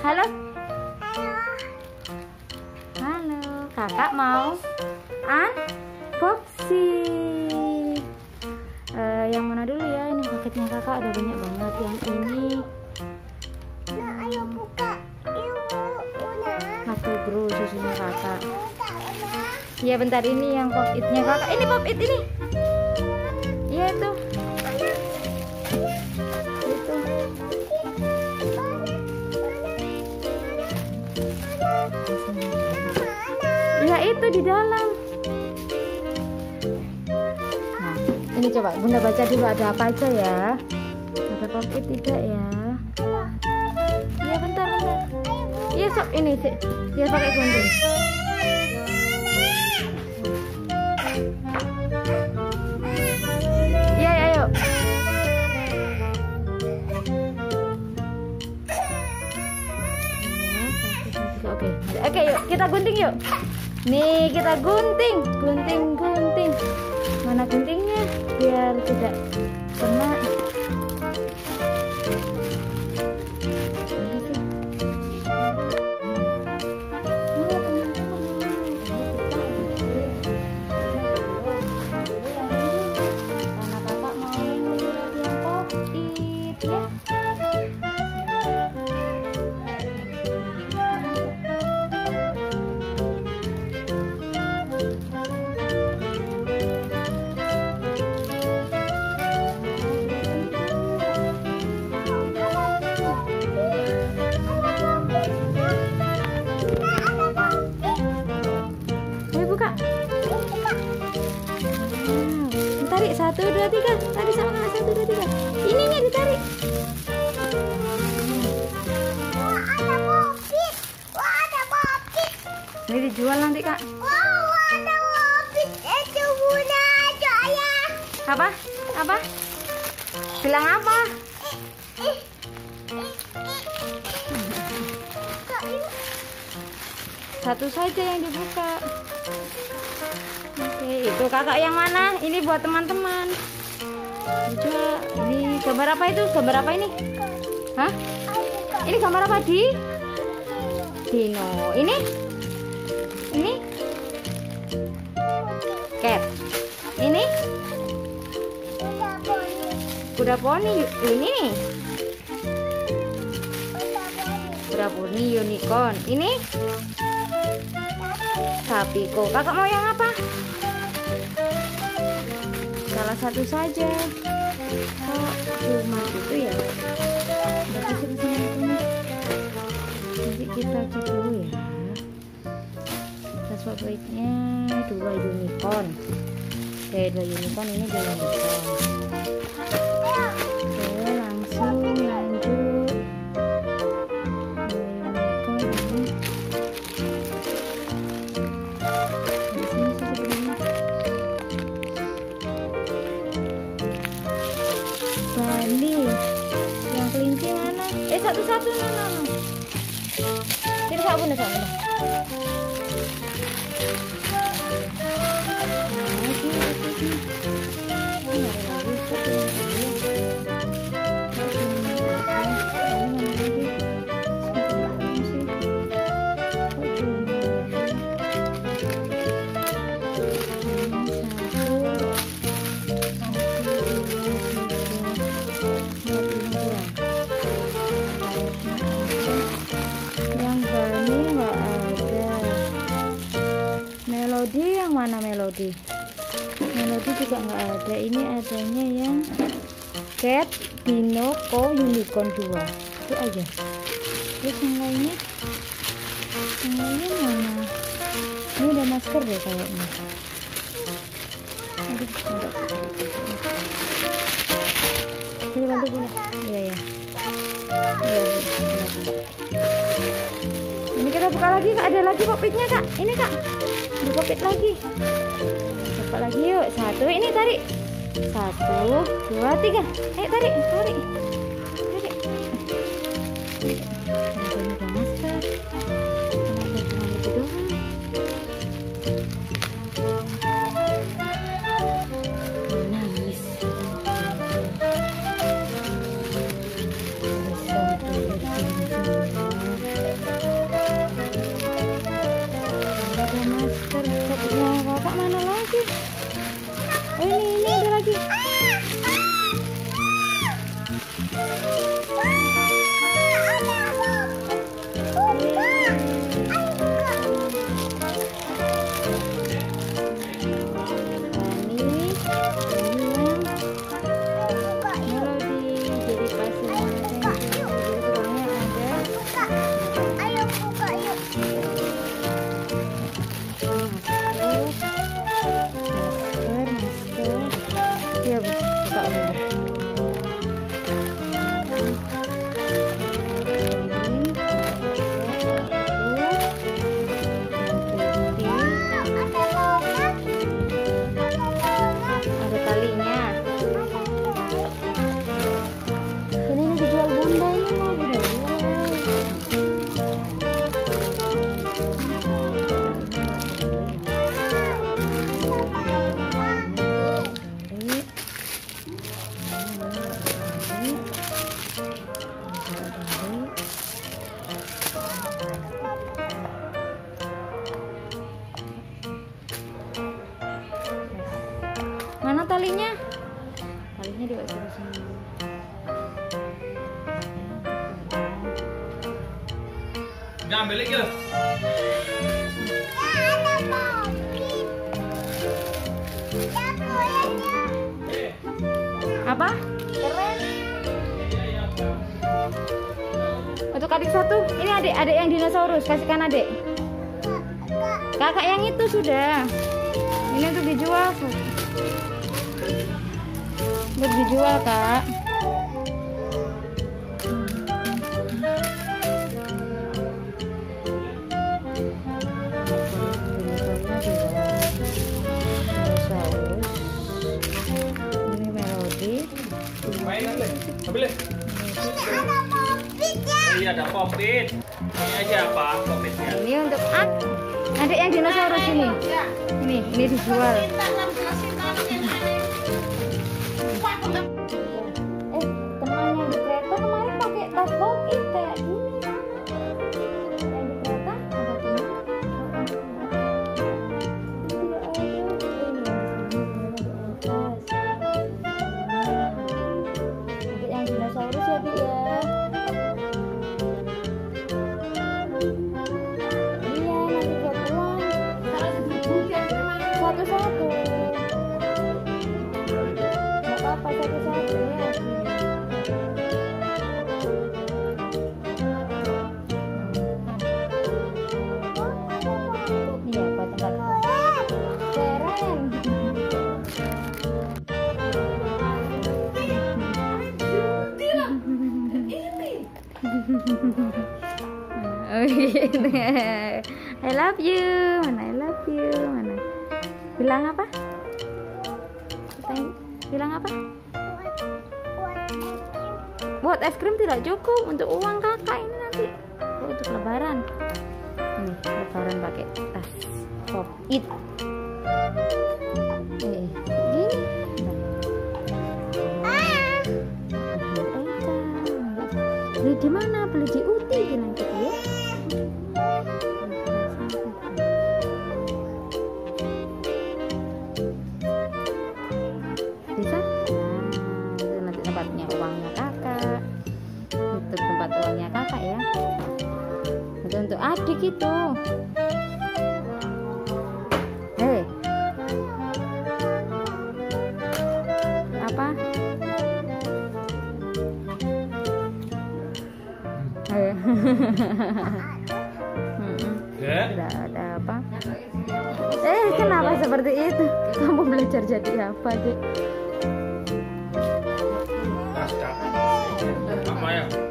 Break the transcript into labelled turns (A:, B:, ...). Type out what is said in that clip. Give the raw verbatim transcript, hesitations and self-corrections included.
A: Halo. Halo. Kakak mau unboxing. Uh, yang mana dulu ya? Ini paketnya kakak ada banyak banget. Yang ini.
B: Nah, ayo buka.
A: Satu bro susunya kakak. Iya bentar, ini yang pop it-nya kakak. Ini pop it ini. Iya itu. Itu. Ya itu di dalam. Nah, ini coba Bunda baca dulu ada apa aja ya. Ada pop it tidak ya? Iya bentar bentar. Iya sok ini sih. Dia pakai gunting. Iya ayo. Oke, oke yuk kita gunting yuk. Nih kita gunting, gunting, gunting. Mana guntingnya? Biar tidak kena. Tarik satu dua tiga, tarik sama kakak satu dua tiga. Ininya ditarik.
B: Wah, ada popit. Wah, ada popit.
A: Ini dijual nanti kak.
B: Wah, ada popit. Itu Bunda Joya.
A: Apa? Apa? Bilang apa? Satu saja yang dibuka. Oke, itu kakak yang mana? Ini buat teman-teman. Juga ini gambar apa itu? Gambar apa ini? Hah? Ini gambar apa di? Dino. Ini? Ini? Cat. Ini? Kuda poni. Ini? Kuda poni unicorn. Ini? Sapi kok. Kakak mau yang apa? Salah satu saja. Oh, cuma itu ya. Nanti kita cek dulu ya. Tas favoritnya dua unicorn. Oke, dua unicorn ini dua unicorn. Oke, langsung lanjut. Bali yang kelinci mana? Eh satu-satu nana. Jadi satu nih satu. Melodi yang mana melodi? Melodi juga nggak ada. Ini adanya yang Cat, Dino, Co, Unicorn dua. Itu aja. Terus yang lainnya, yang lainnya mana? Ini udah masker deh kayaknya. Aduh, ada. Ini bantu dulu. Iya ya. Iya, ini kita buka lagi kak. Ada lagi popitnya kak. Ini kak. Dikopit lagi. Coba lagi yuk. Satu, ini tarik. Satu, dua, tiga. Eh tarik, tarik, tarik. Ini udah masker. Kenapa cuma itu doang? Nangis. Bisa Sepatunya kakak mana lagi? Oh ini, ini ada lagi. Mana talinya? Talinya di sebelah sini.
C: Jangan ambil lagi lah.
A: Apa? Keren. Untuk adik satu, ini adik-adik yang dinosaurus, kasihkan adik. Kakak yang itu sudah. Ini untuk dijual. Untuk dijual, Kak. Ini Melody.
C: Main ambil. Ambil.
B: Ada popitnya.
C: Iya ada popit. Ini aja apa popitnya?
A: Ini untuk ad adik yang dinosaurus ini. Ini, ini dijual. Eh, teman yang di kereta kemarin pakai tas popit kayak gini. Yang di kereta ada ini. Adik yang dinosaurus ya, Bi ya. Satu-satu nggak apa-apa, satu-satu ya. Iya, buat tempat keren. Oh gitu. I love you, mana I love you, mana? Bilang apa? Bilang apa? Buat es krim tidak cukup, untuk uang kakak ini nanti. Oh, untuk lebaran. Ini lebaran pakai tas pop it. Eh, gini. Beli di mana? Beli di Uti bilang gitu ya. Bisa? Nah, itu nanti tempatnya uangnya kakak. Itu tempat uangnya kakak ya. Itu untuk adik itu. Hei. Apa? Hei. Tidak ada apa? Eh, kenapa seperti itu? Kamu belajar jadi apa, Dek?
C: Apa ya?